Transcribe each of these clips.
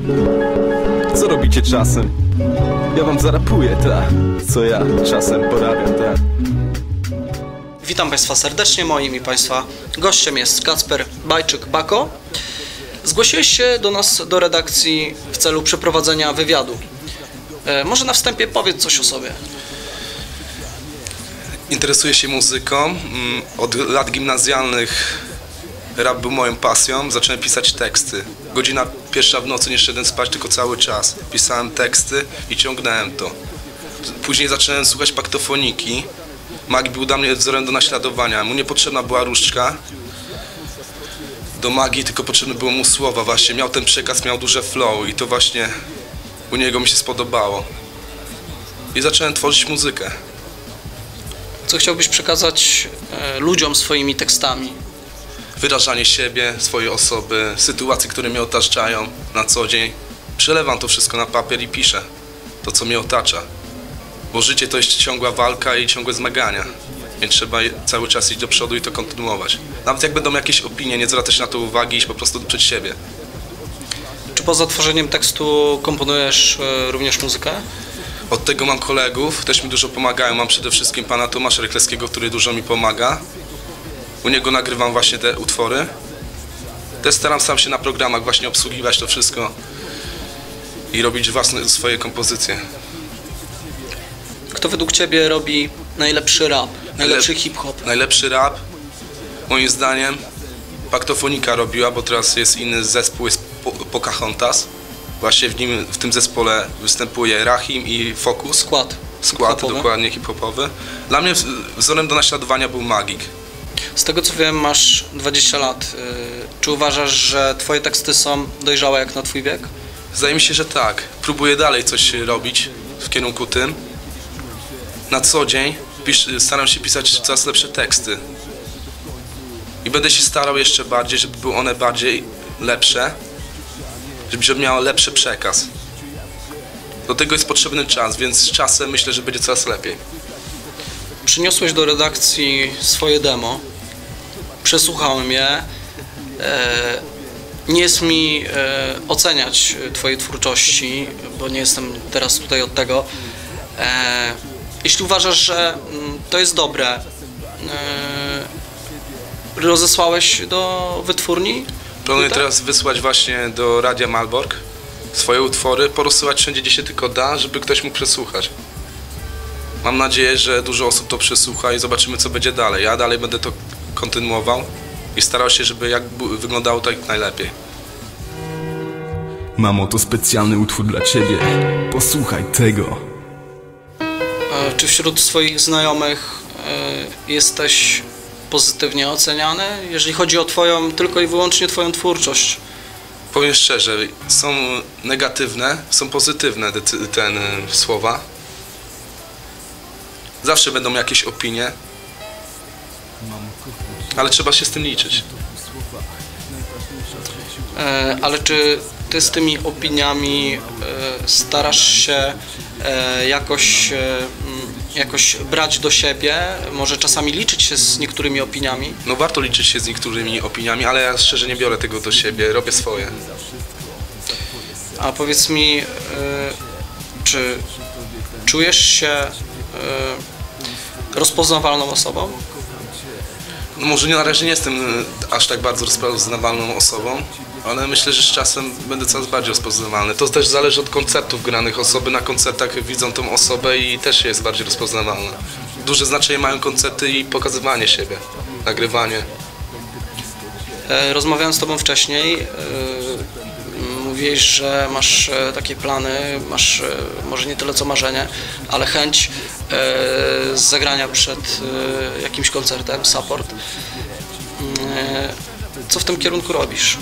Co robicie czasem? Ja wam zarapuję, co ja czasem porabiam, Witam Państwa serdecznie, moim i Państwa gościem jest Kacper Bajczyk-Bako. Zgłosiłeś się do nas, do redakcji w celu przeprowadzenia wywiadu. Może na wstępie powiedz coś o sobie. Interesuję się muzyką. Od lat gimnazjalnych rap był moją pasją. Zacząłem pisać teksty. Godzina pierwsza w nocy, nie szedłem spać, tylko cały czas. Pisałem teksty i ciągnąłem to. Później zacząłem słuchać paktofoniki. Magik był dla mnie wzorem do naśladowania. Mu niepotrzebna była różdżka do magii, tylko potrzebne było mu słowa właśnie. Miał ten przekaz, miał duże flow i to właśnie u niego mi się spodobało. I zacząłem tworzyć muzykę. Co chciałbyś przekazać ludziom swoimi tekstami? Wyrażanie siebie, swojej osoby, sytuacji, które mnie otaczają na co dzień. Przelewam to wszystko na papier i piszę to, co mnie otacza. Bo życie to jest ciągła walka i ciągłe zmagania. Więc trzeba cały czas iść do przodu i to kontynuować. Nawet jak będą jakieś opinie, nie zwracać na to uwagi, iść po prostu przed siebie. Czy poza tworzeniem tekstu komponujesz również muzykę? Od tego mam kolegów, też mi dużo pomagają. Mam przede wszystkim pana Tomasza Rychlewskiego, który dużo mi pomaga. U niego nagrywam właśnie te utwory. Też staram sam się na programach właśnie obsługiwać to wszystko i robić własne swoje kompozycje. Kto według Ciebie robi najlepszy rap, najlepszy hip-hop? Najlepszy rap, moim zdaniem, Paktofonika robiła, bo teraz jest inny zespół, jest Pocahontas. Właśnie w tym zespole występuje Rahim i Focus. Skład dokładnie hip-hopowy. Dla mnie wzorem do naśladowania był Magik. Z tego co wiem, masz 20 lat. Czy uważasz, że Twoje teksty są dojrzałe jak na Twój wiek? Zdaje mi się, że tak. Próbuję dalej coś robić w kierunku tym. Na co dzień staram się pisać coraz lepsze teksty. I będę się starał jeszcze bardziej, żeby były one bardziej lepsze, żeby miało lepszy przekaz. Do tego jest potrzebny czas, więc z czasem myślę, że będzie coraz lepiej. Przyniosłeś do redakcji swoje demo. Przesłuchałem je. Nie jest mi oceniać Twojej twórczości, bo nie jestem teraz tutaj od tego. Jeśli uważasz, że to jest dobre, rozesłałeś do wytwórni? Planuję teraz wysłać właśnie do Radia Malbork swoje utwory, porozsyłać wszędzie, gdzie się tylko da, żeby ktoś mógł przesłuchać. Mam nadzieję, że dużo osób to przesłucha i zobaczymy, co będzie dalej. Ja dalej będę to kontynuował i starał się, żeby wyglądało to jak najlepiej. Mam oto specjalny utwór dla Ciebie. Posłuchaj tego. Czy wśród swoich znajomych jesteś pozytywnie oceniany, jeżeli chodzi o tylko i wyłącznie Twoją twórczość? Powiem szczerze, są negatywne, są pozytywne te słowa. Zawsze będą jakieś opinie, ale trzeba się z tym liczyć. Ale czy Ty z tymi opiniami starasz się jakoś brać do siebie, może czasami liczyć się z niektórymi opiniami? No warto liczyć się z niektórymi opiniami, ale ja szczerze nie biorę tego do siebie, robię swoje. A powiedz mi, czy czujesz się rozpoznawalną osobą? No może na razie nie jestem aż tak bardzo rozpoznawalną osobą, ale myślę, że z czasem będę coraz bardziej rozpoznawalny. To też zależy od koncertów granych. Osoby na koncertach widzą tą osobę i też jest bardziej rozpoznawalna. Duże znaczenie mają koncerty i pokazywanie siebie, nagrywanie. Rozmawiałem z Tobą wcześniej, mówiłeś, że masz takie plany, masz może nie tyle co marzenie, ale chęć zagrania przed jakimś koncertem, support. Co w tym kierunku robisz?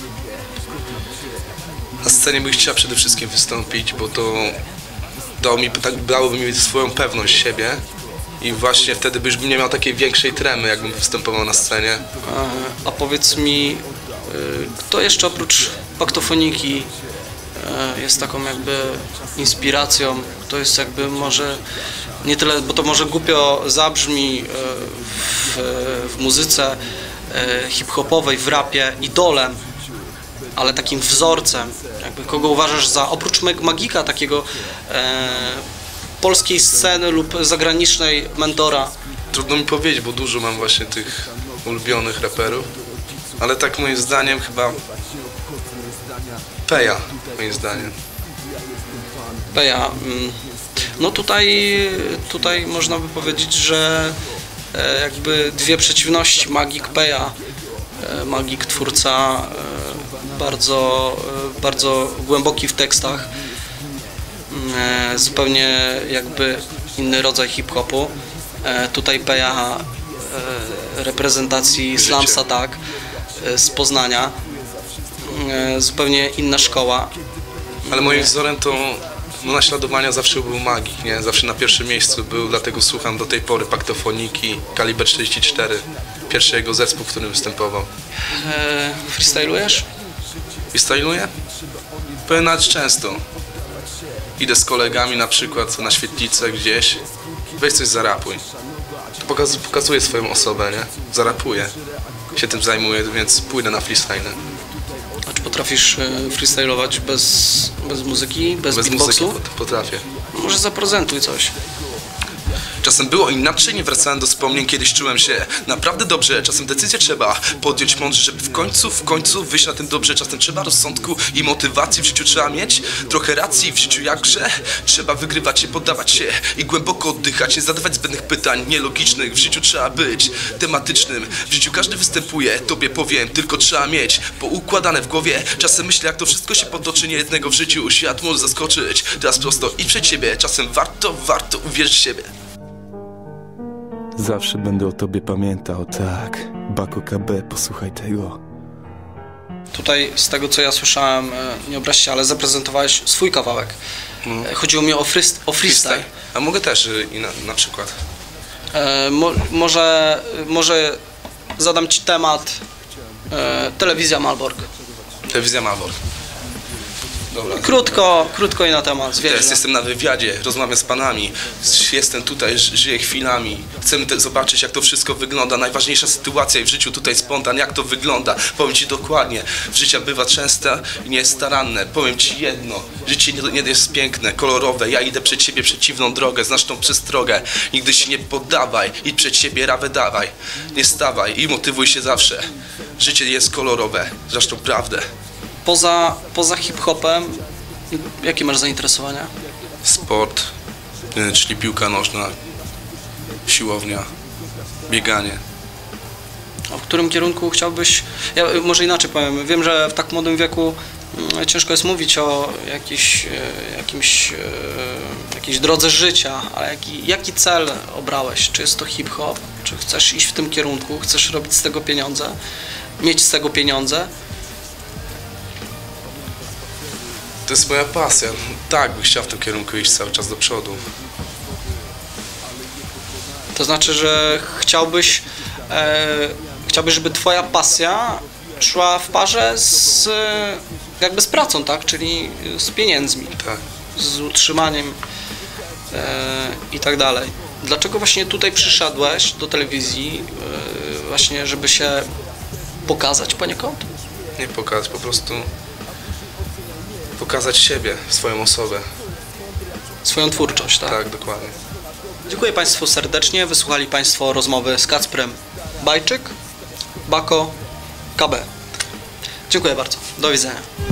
Na scenie bym chciał przede wszystkim wystąpić, bo to dałoby mi swoją pewność siebie i właśnie wtedy bym nie miał takiej większej tremy, jakbym występował na scenie. A powiedz mi, kto jeszcze oprócz Paktofoniki jest taką jakby inspiracją, kto jest jakby może nie tyle, bo to może głupio zabrzmi w muzyce hip-hopowej, w rapie, idolem ale takim wzorcem, jakby kogo uważasz za, oprócz Magika, takiego polskiej sceny lub zagranicznej mentora? Trudno mi powiedzieć, bo dużo mam właśnie tych ulubionych raperów, ale tak moim zdaniem chyba Peja, moim zdaniem. Peja. No tutaj można by powiedzieć, że jakby dwie przeciwności, Magik, Peja. Magik, twórca bardzo głęboki w tekstach, zupełnie jakby inny rodzaj hip-hopu. Tutaj Peja reprezentacji Slumsa, tak, z Poznania, zupełnie inna szkoła. Ale moim wzorem to naśladowania zawsze był Magik, nie? Zawsze na pierwszym miejscu był, dlatego słucham do tej pory Paktofoniki, Kaliber 44, pierwszy jego zespół, w którym występował. Freestylujesz? Freestyluję? Powiem nawet często. Idę z kolegami na przykład na świetlicę gdzieś, weź coś zarapuj. To pokazuje swoją osobę, nie? Zarapuję. Się tym zajmuję, więc pójdę na freestyle. A czy potrafisz freestylować bez muzyki, bez beatboxu? Muzyki potrafię. Może zaprezentuj coś. Czasem było inaczej, nie wracałem do wspomnień, kiedyś czułem się naprawdę dobrze. Czasem decyzję trzeba podjąć mądrze, żeby w końcu wyjść na tym dobrze. Czasem trzeba rozsądku i motywacji w życiu trzeba mieć. Trochę racji w życiu jakże. Trzeba wygrywać, nie poddawać się i głęboko oddychać. Nie zadawać zbędnych pytań, nielogicznych. W życiu trzeba być tematycznym. W życiu każdy występuje, tobie powiem, tylko trzeba mieć poukładane w głowie. Czasem myślę, jak to wszystko się potoczy, nie jednego w życiu. Świat może zaskoczyć. Teraz prosto idź przed siebie. Czasem warto uwierzyć w siebie. Zawsze będę o tobie pamiętał, tak. Bako KB, posłuchaj tego. Tutaj z tego, co ja słyszałem, nie obraź się, ale zaprezentowałeś swój kawałek. Chodziło mi o freestyle. A mogę też na przykład. Może zadam ci temat. Telewizja Malbork. Telewizja Malbork. Dobra. Krótko i na temat. Teraz jestem na wywiadzie, rozmawiam z panami, jestem tutaj, żyję chwilami. Chcemy zobaczyć, jak to wszystko wygląda. Najważniejsza sytuacja w życiu tutaj spontan, jak to wygląda. Powiem ci dokładnie, życie bywa częste i nie jest staranne. Powiem ci jedno, życie nie jest piękne, kolorowe. Ja idę przed siebie przeciwną drogę, znasz tą przestrogę. Nigdy się nie poddawaj, idź przed siebie, rawę dawaj. Nie stawaj i motywuj się zawsze. Życie jest kolorowe, zresztą prawdę. Poza hip-hopem, jakie masz zainteresowania? Sport, czyli piłka nożna, siłownia, bieganie. A w którym kierunku chciałbyś... Ja może inaczej powiem. Wiem, że w tak młodym wieku ciężko jest mówić o jakiejś drodze życia, ale jaki cel obrałeś? Czy jest to hip-hop? Czy chcesz iść w tym kierunku? Chcesz robić z tego pieniądze? Mieć z tego pieniądze? To jest moja pasja. Tak, bym chciał w tym kierunku iść cały czas do przodu. To znaczy, że chciałbyś, żeby twoja pasja szła w parze z pracą, tak? Czyli z pieniędzmi, tak, z utrzymaniem i tak dalej. Dlaczego właśnie tutaj przyszedłeś do telewizji, właśnie żeby się pokazać poniekąd? Nie pokazać, po prostu pokazać siebie, swoją osobę. Swoją twórczość, tak? Tak, dokładnie. Dziękuję Państwu serdecznie. Wysłuchali Państwo rozmowy z Kacprem Bajczyk, Bako, KB. Dziękuję bardzo. Do widzenia.